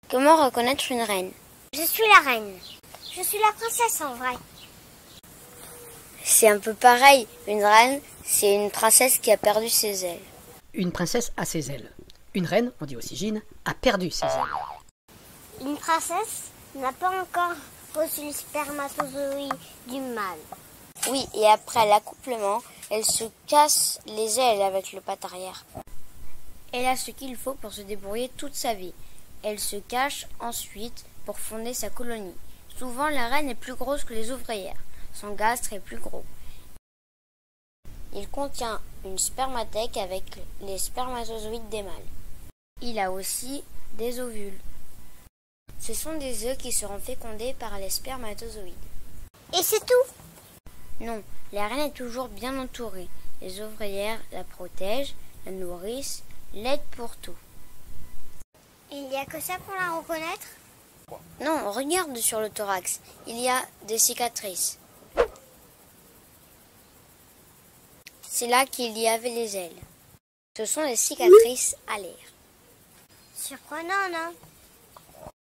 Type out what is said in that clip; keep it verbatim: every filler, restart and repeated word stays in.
Comment reconnaître une reine? Je suis la reine. Je suis la princesse en vrai. C'est un peu pareil. Une reine, c'est une princesse qui a perdu ses ailes. Une princesse a ses ailes. Une reine, on dit aussi Gine, a perdu ses ailes. Une princesse n'a pas encore reçu le spermatozoïde du mâle. Oui, et après l'accouplement, elle se casse les ailes avec le patte arrière. Elle a ce qu'il faut pour se débrouiller toute sa vie. Elle se cache ensuite pour fonder sa colonie. Souvent, la reine est plus grosse que les ouvrières. Son gastre est plus gros. Il contient une spermathèque avec les spermatozoïdes des mâles. Il a aussi des ovules. Ce sont des œufs qui seront fécondés par les spermatozoïdes. Et c'est tout? Non, la reine est toujours bien entourée. Les ouvrières la protègent, la nourrissent, l'aident pour tout. Il n'y a que ça pour la reconnaître? Non, regarde sur le thorax, il y a des cicatrices. C'est là qu'il y avait les ailes. Ce sont les cicatrices alaires. Surprenant, non?